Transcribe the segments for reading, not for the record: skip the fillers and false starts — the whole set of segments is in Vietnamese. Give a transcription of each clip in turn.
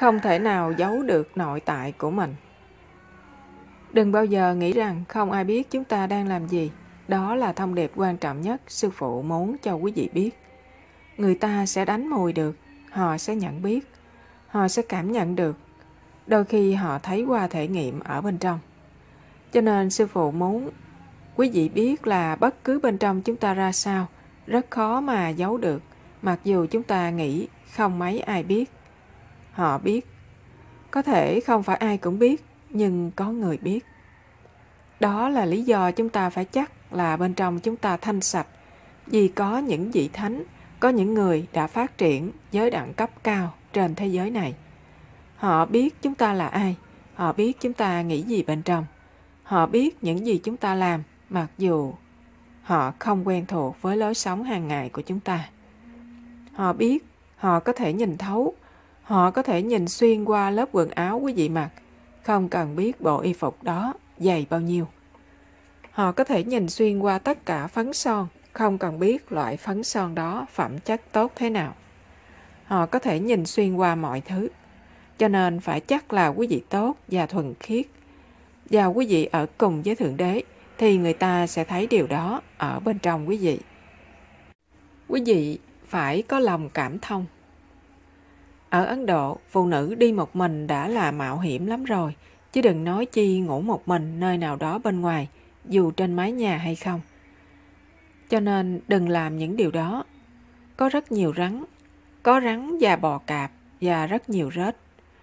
không thể nào giấu được nội tại của mình. Đừng bao giờ nghĩ rằng không ai biết chúng ta đang làm gì. Đó là thông điệp quan trọng nhất sư phụ muốn cho quý vị biết. Người ta sẽ đánh mùi được, họ sẽ nhận biết, họ sẽ cảm nhận được. Đôi khi họ thấy qua thể nghiệm ở bên trong. Cho nên sư phụ muốn quý vị biết là bất cứ bên trong chúng ta ra sao, rất khó mà giấu được, mặc dù chúng ta nghĩ không mấy ai biết. Họ biết. Có thể không phải ai cũng biết, nhưng có người biết. Đó là lý do chúng ta phải chắc là bên trong chúng ta thanh sạch, vì có những vị thánh, có những người đã phát triển với đẳng cấp cao trên thế giới này. Họ biết chúng ta là ai, họ biết chúng ta nghĩ gì bên trong, họ biết những gì chúng ta làm, mặc dù họ không quen thuộc với lối sống hàng ngày của chúng ta. Họ biết, họ có thể nhìn thấu, họ có thể nhìn xuyên qua lớp quần áo quý vị mặc, không cần biết bộ y phục đó dày bao nhiêu. Họ có thể nhìn xuyên qua tất cả phấn son, không cần biết loại phấn son đó phẩm chất tốt thế nào. Họ có thể nhìn xuyên qua mọi thứ. Cho nên phải chắc là quý vị tốt và thuần khiết. Và quý vị ở cùng với Thượng Đế, thì người ta sẽ thấy điều đó ở bên trong quý vị. Quý vị phải có lòng cảm thông. Ở Ấn Độ, phụ nữ đi một mình đã là mạo hiểm lắm rồi, chứ đừng nói chi ngủ một mình nơi nào đó bên ngoài, dù trên mái nhà hay không. Cho nên đừng làm những điều đó. Có rất nhiều rắn, có rắn và bò cạp và rất nhiều rết.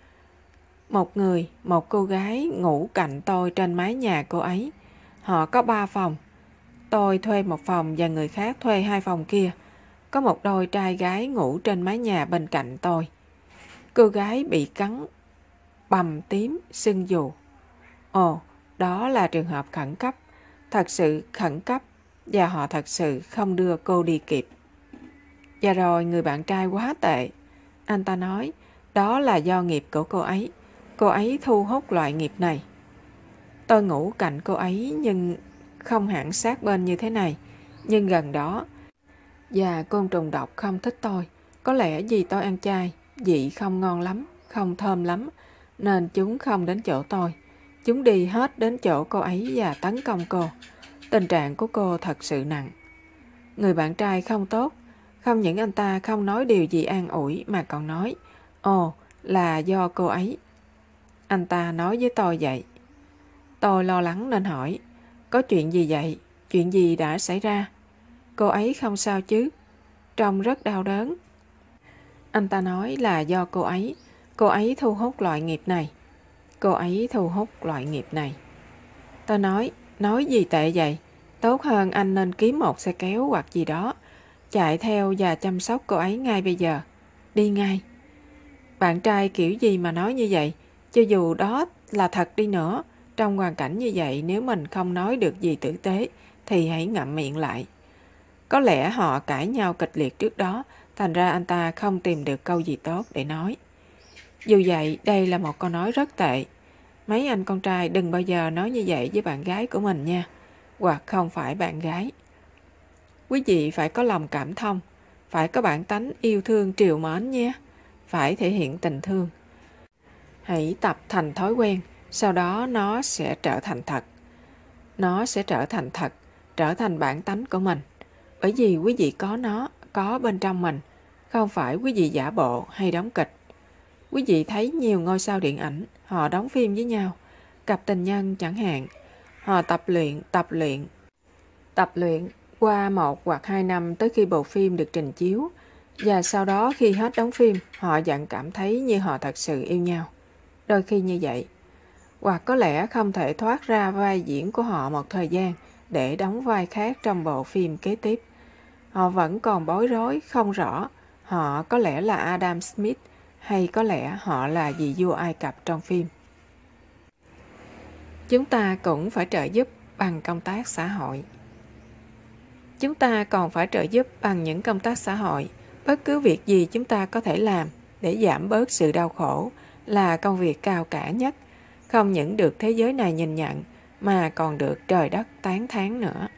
Một cô gái ngủ cạnh tôi trên mái nhà cô ấy. Họ có 3 phòng. Tôi thuê một phòng và người khác thuê 2 phòng kia. Có một đôi trai gái ngủ trên mái nhà bên cạnh tôi. Cô gái bị cắn, bầm tím, sưng vù. Ồ, đó là trường hợp khẩn cấp, thật sự khẩn cấp, và họ thật sự không đưa cô đi kịp. Và rồi người bạn trai quá tệ. Anh ta nói, đó là do nghiệp của cô ấy. Cô ấy thu hút loại nghiệp này. Tôi ngủ cạnh cô ấy nhưng không hẳn sát bên như thế này, nhưng gần đó. Và côn trùng độc không thích tôi. Có lẽ vì tôi ăn chay, vị không ngon lắm, không thơm lắm, nên chúng không đến chỗ tôi. Chúng đi hết đến chỗ cô ấy và tấn công cô. Tình trạng của cô thật sự nặng. Người bạn trai không tốt. Không những anh ta không nói điều gì an ủi mà còn nói, ồ, là do cô ấy. Anh ta nói với tôi vậy. Tôi lo lắng nên hỏi, có chuyện gì vậy? Chuyện gì đã xảy ra? Cô ấy không sao chứ? Trông rất đau đớn. Anh ta nói là do cô ấy thu hút loại nghiệp này. Cô ấy thu hút loại nghiệp này. Tôi nói gì tệ vậy? Tốt hơn anh nên kiếm một xe kéo hoặc gì đó, chạy theo và chăm sóc cô ấy ngay bây giờ. Đi ngay. Bạn trai kiểu gì mà nói như vậy? Cho dù đó là thật đi nữa, trong hoàn cảnh như vậy nếu mình không nói được gì tử tế thì hãy ngậm miệng lại. Có lẽ họ cãi nhau kịch liệt trước đó, thành ra anh ta không tìm được câu gì tốt để nói. Dù vậy, đây là một câu nói rất tệ. Mấy anh con trai đừng bao giờ nói như vậy với bạn gái của mình nha, hoặc không phải bạn gái. Quý vị phải có lòng cảm thông, phải có bản tánh yêu thương trìu mến nhé, phải thể hiện tình thương. Hãy tập thành thói quen, sau đó nó sẽ trở thành thật. Nó sẽ trở thành thật, trở thành bản tánh của mình. Bởi vì quý vị có nó, có bên trong mình, không phải quý vị giả bộ hay đóng kịch. Quý vị thấy nhiều ngôi sao điện ảnh, họ đóng phim với nhau, cặp tình nhân chẳng hạn. Họ tập luyện qua 1 hoặc 2 năm tới khi bộ phim được trình chiếu, và sau đó khi hết đóng phim, họ vẫn cảm thấy như họ thật sự yêu nhau. Đôi khi như vậy. Hoặc có lẽ không thể thoát ra vai diễn của họ một thời gian để đóng vai khác trong bộ phim kế tiếp. Họ vẫn còn bối rối, không rõ. Họ có lẽ là Adam Smith hay có lẽ họ là vị vua Ai Cập trong phim. Chúng ta cũng phải trợ giúp bằng công tác xã hội. Chúng ta còn phải trợ giúp bằng những công tác xã hội. Bất cứ việc gì chúng ta có thể làm để giảm bớt sự đau khổ là công việc cao cả nhất. Không những được thế giới này nhìn nhận mà còn được trời đất tán thán nữa.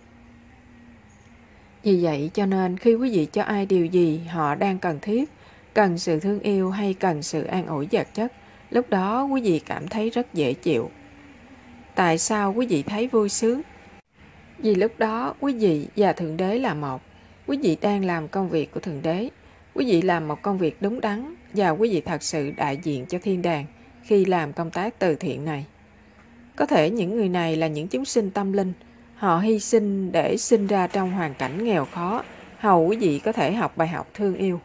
Vì vậy cho nên khi quý vị cho ai điều gì họ đang cần thiết, cần sự thương yêu hay cần sự an ủi vật chất, lúc đó quý vị cảm thấy rất dễ chịu. Tại sao quý vị thấy vui sướng? Vì lúc đó quý vị và Thượng Đế là một. Quý vị đang làm công việc của Thượng Đế. Quý vị làm một công việc đúng đắn và quý vị thật sự đại diện cho thiên đàng khi làm công tác từ thiện này. Có thể những người này là những chúng sinh tâm linh. Họ hy sinh để sinh ra trong hoàn cảnh nghèo khó, hầu quý vị có thể học bài học thương yêu.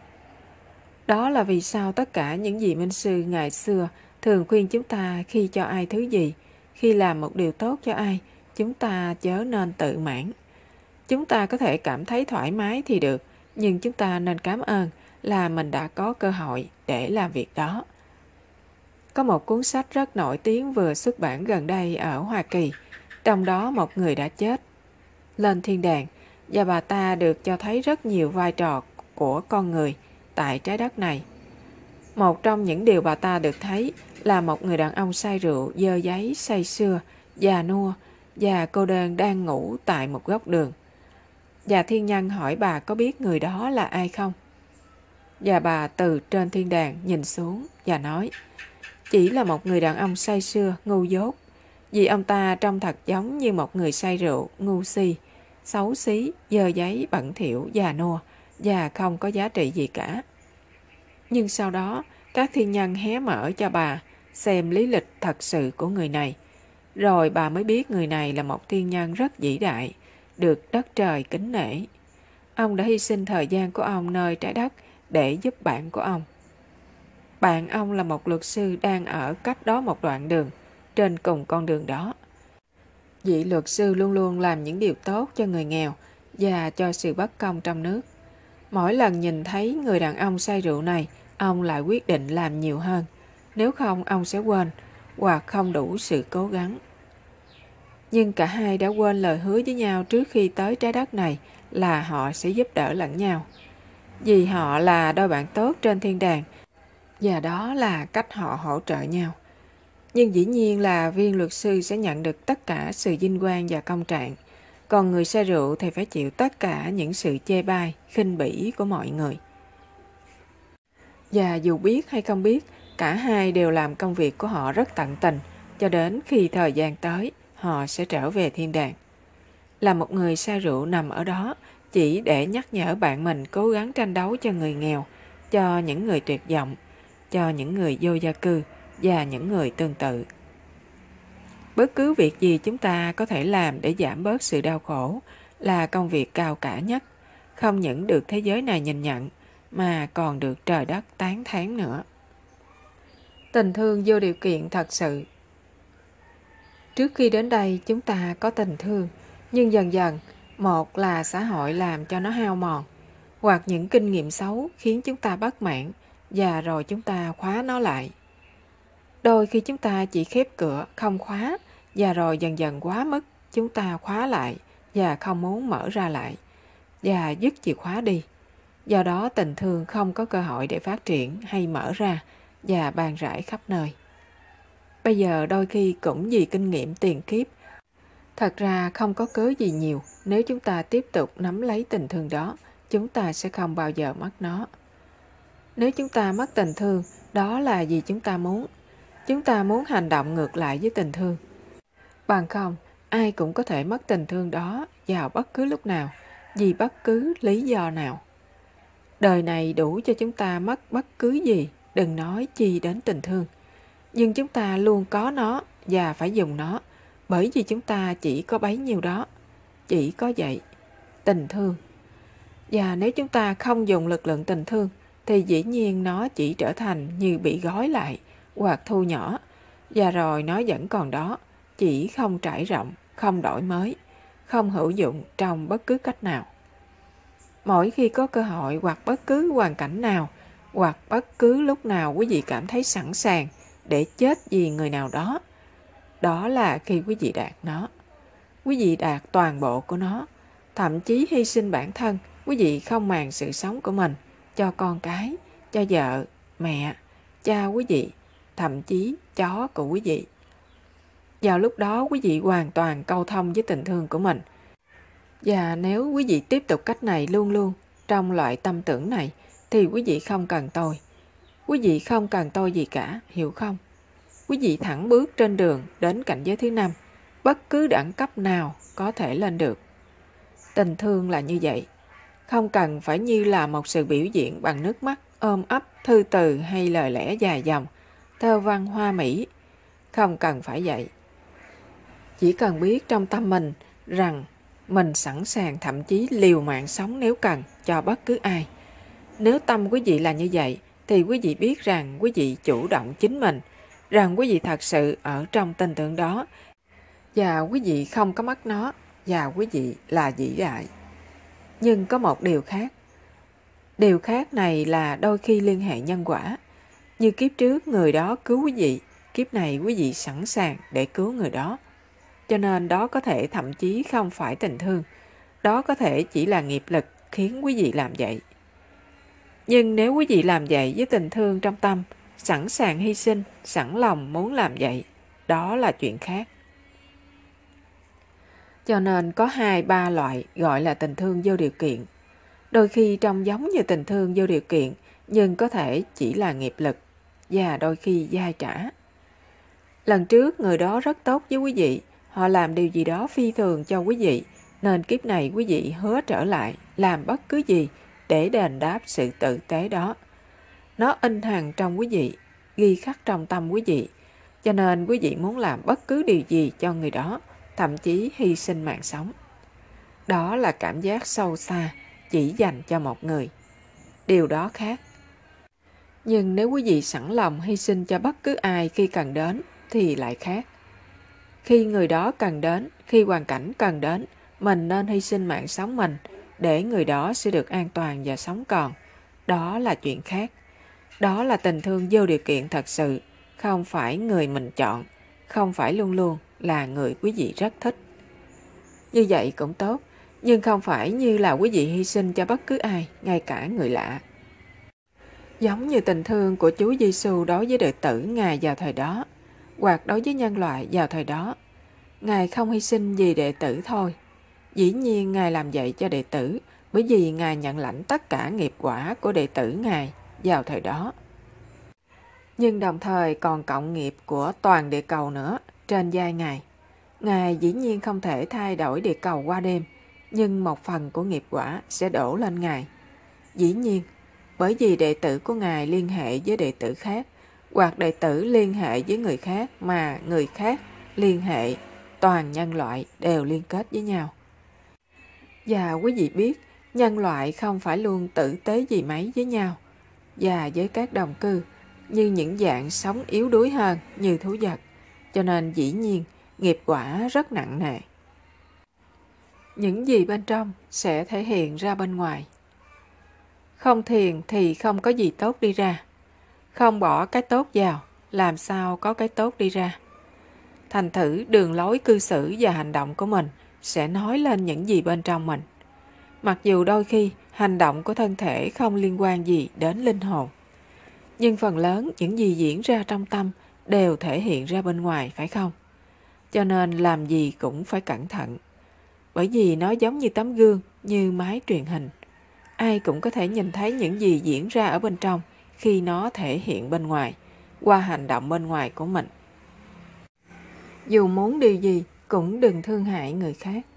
Đó là vì sao tất cả những vị minh sư ngày xưa thường khuyên chúng ta khi cho ai thứ gì, khi làm một điều tốt cho ai, chúng ta chớ nên tự mãn. Chúng ta có thể cảm thấy thoải mái thì được, nhưng chúng ta nên cảm ơn là mình đã có cơ hội để làm việc đó. Có một cuốn sách rất nổi tiếng vừa xuất bản gần đây ở Hoa Kỳ, trong đó một người đã chết, lên thiên đàng, và bà ta được cho thấy rất nhiều vai trò của con người tại trái đất này. Một trong những điều bà ta được thấy là một người đàn ông say rượu, dơ giấy, say sưa, già nua và cô đơn đang ngủ tại một góc đường. Và thiên nhân hỏi bà có biết người đó là ai không? Và bà từ trên thiên đàng nhìn xuống và nói, chỉ là một người đàn ông say sưa, ngu dốt, vì ông ta trông thật giống như một người say rượu, ngu si, xấu xí, dơ giấy, bẩn thỉu, già nua và không có giá trị gì cả. Nhưng sau đó, các thiên nhân hé mở cho bà xem lý lịch thật sự của người này. Rồi bà mới biết người này là một thiên nhân rất vĩ đại, được đất trời kính nể. Ông đã hy sinh thời gian của ông nơi trái đất để giúp bạn của ông. Bạn ông là một luật sư đang ở cách đó một đoạn đường, trên cùng con đường đó. Vị luật sư luôn luôn làm những điều tốt cho người nghèo và cho sự bất công trong nước. Mỗi lần nhìn thấy người đàn ông say rượu này, ông lại quyết định làm nhiều hơn. Nếu không, ông sẽ quên hoặc không đủ sự cố gắng. Nhưng cả hai đã quên lời hứa với nhau trước khi tới trái đất này là họ sẽ giúp đỡ lẫn nhau. Vì họ là đôi bạn tốt trên thiên đàng, và đó là cách họ hỗ trợ nhau. Nhưng dĩ nhiên là viên luật sư sẽ nhận được tất cả sự vinh quang và công trạng, còn người say rượu thì phải chịu tất cả những sự chê bai, khinh bỉ của mọi người. Và dù biết hay không biết, cả hai đều làm công việc của họ rất tận tình, cho đến khi thời gian tới, họ sẽ trở về thiên đàng. Là một người say rượu nằm ở đó chỉ để nhắc nhở bạn mình cố gắng tranh đấu cho người nghèo, cho những người tuyệt vọng, cho những người vô gia cư và những người tương tự. Bất cứ việc gì chúng ta có thể làm để giảm bớt sự đau khổ là công việc cao cả nhất, không những được thế giới này nhìn nhận mà còn được trời đất tán thán nữa. Tình thương vô điều kiện thật sự. Trước khi đến đây chúng ta có tình thương, nhưng dần dần, một là xã hội làm cho nó hao mòn, hoặc những kinh nghiệm xấu khiến chúng ta bất mãn và rồi chúng ta khóa nó lại. Đôi khi chúng ta chỉ khép cửa, không khóa, và rồi dần dần quá mức, chúng ta khóa lại và không muốn mở ra lại, và dứt chìa khóa đi. Do đó tình thương không có cơ hội để phát triển hay mở ra và ban rải khắp nơi. Bây giờ đôi khi cũng vì kinh nghiệm tiền kiếp, thật ra không có cớ gì nhiều. Nếu chúng ta tiếp tục nắm lấy tình thương đó, chúng ta sẽ không bao giờ mất nó. Nếu chúng ta mất tình thương, đó là vì chúng ta muốn. Chúng ta muốn hành động ngược lại với tình thương. Bằng không, ai cũng có thể mất tình thương đó vào bất cứ lúc nào, vì bất cứ lý do nào. Đời này đủ cho chúng ta mất bất cứ gì, đừng nói chi đến tình thương. Nhưng chúng ta luôn có nó và phải dùng nó, bởi vì chúng ta chỉ có bấy nhiêu đó. Chỉ có vậy, tình thương. Và nếu chúng ta không dùng lực lượng tình thương, thì dĩ nhiên nó chỉ trở thành như bị gói lại hoặc thu nhỏ, và rồi nó vẫn còn đó, chỉ không trải rộng, không đổi mới, không hữu dụng trong bất cứ cách nào. Mỗi khi có cơ hội hoặc bất cứ hoàn cảnh nào, hoặc bất cứ lúc nào quý vị cảm thấy sẵn sàng để chết vì người nào đó, đó là khi quý vị đạt nó. Quý vị đạt toàn bộ của nó, thậm chí hy sinh bản thân. Quý vị không màng sự sống của mình cho con cái, cho vợ, mẹ, cha quý vị, thậm chí chó của quý vị. Vào lúc đó quý vị hoàn toàn câu thông với tình thương của mình. Và nếu quý vị tiếp tục cách này luôn luôn trong loại tâm tưởng này, thì quý vị không cần tôi. Quý vị không cần tôi gì cả, hiểu không? Quý vị thẳng bước trên đường đến cảnh giới thứ 5, bất cứ đẳng cấp nào có thể lên được. Tình thương là như vậy, không cần phải như là một sự biểu diễn bằng nước mắt, ôm ấp, thư từ hay lời lẽ dài dòng, thơ văn hoa mỹ. Không cần phải vậy. Chỉ cần biết trong tâm mình rằng mình sẵn sàng thậm chí liều mạng sống nếu cần cho bất cứ ai. Nếu tâm quý vị là như vậy, thì quý vị biết rằng quý vị chủ động chính mình, rằng quý vị thật sự ở trong tình thương đó, và quý vị không có mất nó, và quý vị là vĩ đại. Nhưng có một điều khác. Điều khác này là đôi khi liên hệ nhân quả. Như kiếp trước người đó cứu quý vị, kiếp này quý vị sẵn sàng để cứu người đó. Cho nên đó có thể thậm chí không phải tình thương. Đó có thể chỉ là nghiệp lực khiến quý vị làm vậy. Nhưng nếu quý vị làm vậy với tình thương trong tâm, sẵn sàng hy sinh, sẵn lòng muốn làm vậy, đó là chuyện khác. Cho nên có 2-3 loại gọi là tình thương vô điều kiện. Đôi khi trông giống như tình thương vô điều kiện, nhưng có thể chỉ là nghiệp lực, và đôi khi dai trả. Lần trước người đó rất tốt với quý vị, họ làm điều gì đó phi thường cho quý vị, nên kiếp này quý vị hứa trở lại, làm bất cứ gì để đền đáp sự tử tế đó. Nó in hằn trong quý vị, ghi khắc trong tâm quý vị, cho nên quý vị muốn làm bất cứ điều gì cho người đó, thậm chí hy sinh mạng sống. Đó là cảm giác sâu xa, chỉ dành cho một người. Điều đó khác. Nhưng nếu quý vị sẵn lòng hy sinh cho bất cứ ai khi cần đến, thì lại khác. Khi người đó cần đến, khi hoàn cảnh cần đến, mình nên hy sinh mạng sống mình, để người đó sẽ được an toàn và sống còn. Đó là chuyện khác. Đó là tình thương vô điều kiện thật sự, không phải người mình chọn, không phải luôn luôn là người quý vị rất thích. Như vậy cũng tốt, nhưng không phải như là quý vị hy sinh cho bất cứ ai, ngay cả người lạ. Giống như tình thương của Chúa Giêsu đối với đệ tử Ngài vào thời đó, hoặc đối với nhân loại vào thời đó. Ngài không hy sinh vì đệ tử thôi. Dĩ nhiên Ngài làm vậy cho đệ tử, bởi vì Ngài nhận lãnh tất cả nghiệp quả của đệ tử Ngài vào thời đó. Nhưng đồng thời còn cộng nghiệp của toàn địa cầu nữa trên vai Ngài. Ngài dĩ nhiên không thể thay đổi địa cầu qua đêm, nhưng một phần của nghiệp quả sẽ đổ lên Ngài. Dĩ nhiên, bởi vì đệ tử của Ngài liên hệ với đệ tử khác, hoặc đệ tử liên hệ với người khác mà người khác liên hệ, toàn nhân loại đều liên kết với nhau. Và quý vị biết, nhân loại không phải luôn tử tế gì mấy với nhau, và với các đồng cư, như những dạng sống yếu đuối hơn như thú vật, cho nên dĩ nhiên nghiệp quả rất nặng nề. Những gì bên trong sẽ thể hiện ra bên ngoài. Không thiền thì không có gì tốt đi ra. Không bỏ cái tốt vào, làm sao có cái tốt đi ra. Thành thử đường lối cư xử và hành động của mình sẽ nói lên những gì bên trong mình. Mặc dù đôi khi hành động của thân thể không liên quan gì đến linh hồn, nhưng phần lớn những gì diễn ra trong tâm đều thể hiện ra bên ngoài, phải không? Cho nên làm gì cũng phải cẩn thận. Bởi vì nó giống như tấm gương, như máy truyền hình. Ai cũng có thể nhìn thấy những gì diễn ra ở bên trong khi nó thể hiện bên ngoài, qua hành động bên ngoài của mình. Dù muốn điều gì cũng đừng thương hại người khác.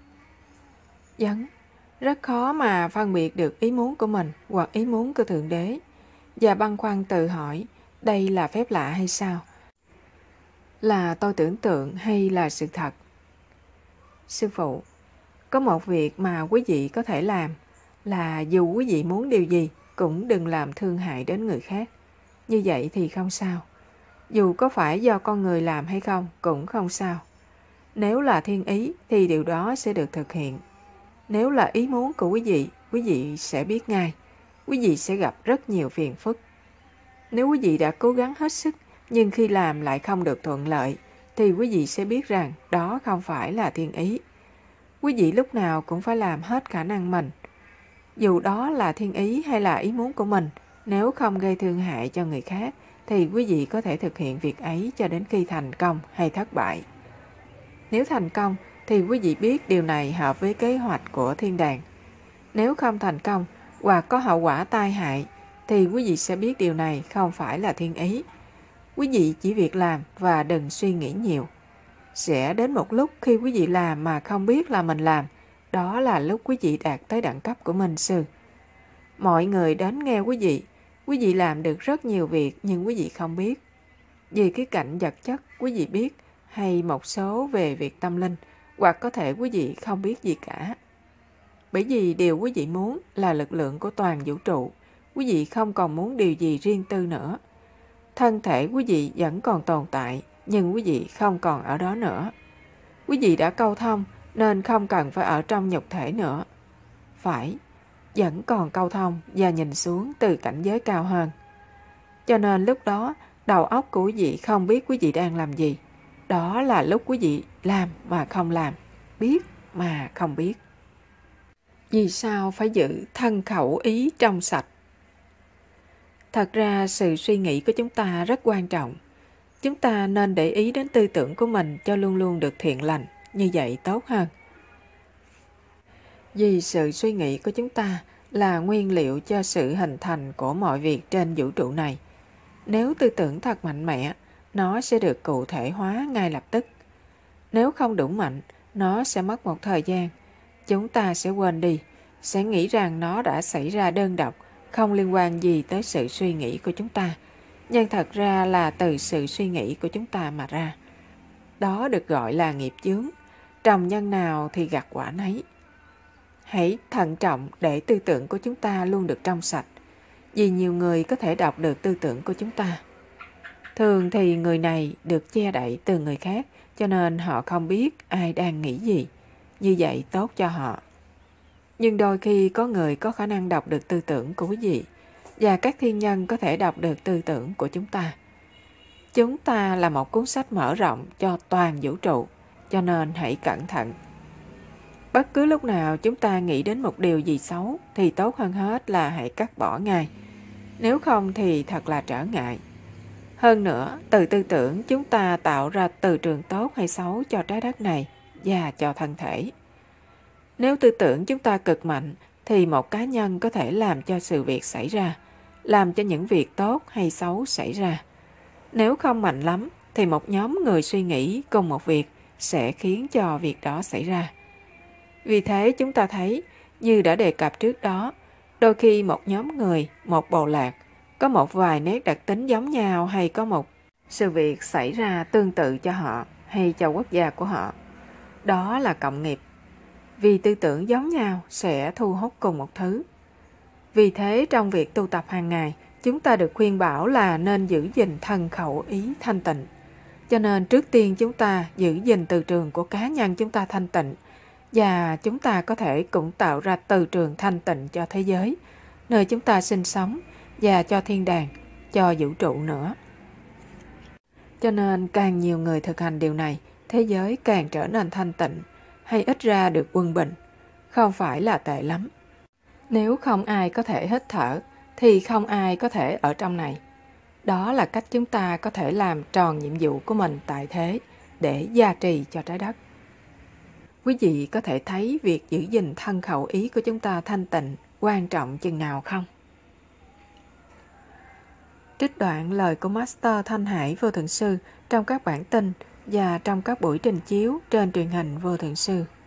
Rất khó mà phân biệt được ý muốn của mình hoặc ý muốn của Thượng Đế, và băn khoăn tự hỏi đây là phép lạ hay sao? Là tôi tưởng tượng hay là sự thật? Sư phụ, có một việc mà quý vị có thể làm là dù quý vị muốn điều gì cũng đừng làm thương hại đến người khác. Như vậy thì không sao. Dù có phải do con người làm hay không cũng không sao. Nếu là thiên ý thì điều đó sẽ được thực hiện. Nếu là ý muốn của quý vị sẽ biết ngay. Quý vị sẽ gặp rất nhiều phiền phức. Nếu quý vị đã cố gắng hết sức nhưng khi làm lại không được thuận lợi thì quý vị sẽ biết rằng đó không phải là thiên ý. Quý vị lúc nào cũng phải làm hết khả năng mình. Dù đó là thiên ý hay là ý muốn của mình, nếu không gây thương hại cho người khác thì quý vị có thể thực hiện việc ấy cho đến khi thành công hay thất bại. Nếu thành công thì quý vị biết điều này hợp với kế hoạch của thiên đàng. Nếu không thành công hoặc có hậu quả tai hại thì quý vị sẽ biết điều này không phải là thiên ý. Quý vị chỉ việc làm và đừng suy nghĩ nhiều. Sẽ đến một lúc khi quý vị làm mà không biết là mình làm, đó là lúc quý vị đạt tới đẳng cấp của minh sư. Mọi người đến nghe quý vị làm được rất nhiều việc nhưng quý vị không biết. Vì cái cạnh vật chất quý vị biết, hay một số về việc tâm linh, hoặc có thể quý vị không biết gì cả. Bởi vì điều quý vị muốn là lực lượng của toàn vũ trụ, quý vị không còn muốn điều gì riêng tư nữa. Thân thể quý vị vẫn còn tồn tại, nhưng quý vị không còn ở đó nữa. Quý vị đã câu thông nên không cần phải ở trong nhục thể nữa. Phải, vẫn còn câu thông và nhìn xuống từ cảnh giới cao hơn. Cho nên lúc đó, đầu óc của quý vị không biết quý vị đang làm gì. Đó là lúc quý vị làm mà không làm, biết mà không biết. Vì sao phải giữ thân khẩu ý trong sạch? Thật ra sự suy nghĩ của chúng ta rất quan trọng. Chúng ta nên để ý đến tư tưởng của mình cho luôn luôn được thiện lành, như vậy tốt hơn. Vì sự suy nghĩ của chúng ta là nguyên liệu cho sự hình thành của mọi việc trên vũ trụ này. Nếu tư tưởng thật mạnh mẽ, nó sẽ được cụ thể hóa ngay lập tức. Nếu không đủ mạnh, nó sẽ mất một thời gian. Chúng ta sẽ quên đi, sẽ nghĩ rằng nó đã xảy ra đơn độc, không liên quan gì tới sự suy nghĩ của chúng ta. Nhưng thật ra là từ sự suy nghĩ của chúng ta mà ra. Đó được gọi là nghiệp chướng. Trồng nhân nào thì gặt quả nấy. Hãy thận trọng để tư tưởng của chúng ta luôn được trong sạch. Vì nhiều người có thể đọc được tư tưởng của chúng ta. Thường thì người này được che đậy từ người khác, cho nên họ không biết ai đang nghĩ gì. Như vậy tốt cho họ. Nhưng đôi khi có người có khả năng đọc được tư tưởng của quý vị, và các thiên nhân có thể đọc được tư tưởng của chúng ta. Chúng ta là một cuốn sách mở rộng cho toàn vũ trụ, cho nên hãy cẩn thận. Bất cứ lúc nào chúng ta nghĩ đến một điều gì xấu thì tốt hơn hết là hãy cắt bỏ ngay. Nếu không thì thật là trở ngại. Hơn nữa, từ tư tưởng chúng ta tạo ra từ trường tốt hay xấu cho trái đất này và cho thân thể. Nếu tư tưởng chúng ta cực mạnh thì một cá nhân có thể làm cho sự việc xảy ra, làm cho những việc tốt hay xấu xảy ra. Nếu không mạnh lắm thì một nhóm người suy nghĩ cùng một việc sẽ khiến cho việc đó xảy ra. Vì thế chúng ta thấy, như đã đề cập trước đó, đôi khi một nhóm người, một bộ lạc, có một vài nét đặc tính giống nhau hay có một sự việc xảy ra tương tự cho họ hay cho quốc gia của họ. Đó là cộng nghiệp. Vì tư tưởng giống nhau sẽ thu hút cùng một thứ. Vì thế trong việc tu tập hàng ngày, chúng ta được khuyên bảo là nên giữ gìn thân khẩu ý thanh tịnh. Cho nên trước tiên chúng ta giữ gìn từ trường của cá nhân chúng ta thanh tịnh, và chúng ta có thể cũng tạo ra từ trường thanh tịnh cho thế giới, nơi chúng ta sinh sống, và cho thiên đàng, cho vũ trụ nữa. Cho nên càng nhiều người thực hành điều này, thế giới càng trở nên thanh tịnh, hay ít ra được quân bình, không phải là tệ lắm. Nếu không ai có thể hít thở, thì không ai có thể ở trong này. Đó là cách chúng ta có thể làm tròn nhiệm vụ của mình tại thế, để gia trì cho trái đất. Quý vị có thể thấy việc giữ gìn thân khẩu ý của chúng ta thanh tịnh quan trọng chừng nào không? Trích đoạn lời của Master Thanh Hải Vô Thượng Sư trong các bản tin và trong các buổi trình chiếu trên truyền hình Vô Thượng Sư.